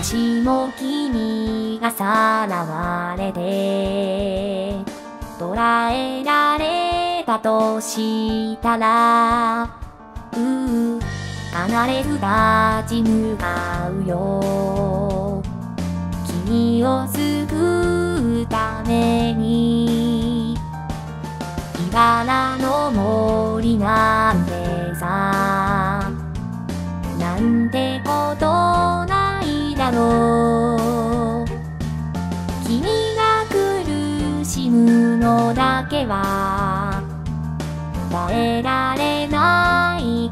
しも君がさらわれて捉えられたとしたら離れず立ち向かうよ。君を救うために茨の森なんてさなんてことないだろう。君が苦しむのだけは耐えられない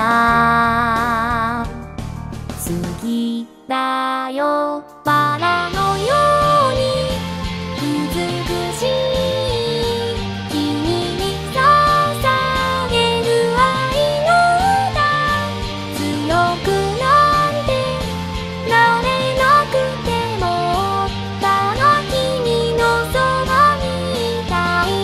から好きだよバラのように美しい君に捧げる愛の歌強くなんてなれなくてもただ君のそばにいたい。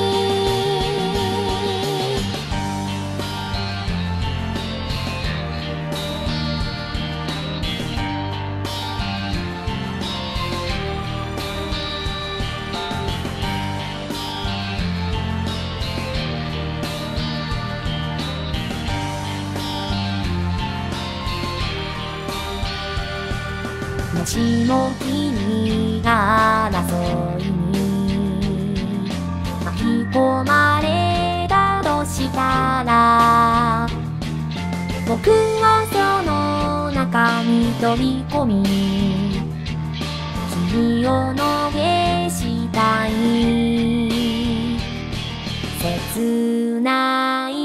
もしも君が争いに巻き込まれたとしたら僕はその中に飛び込み君を逃したい。切ない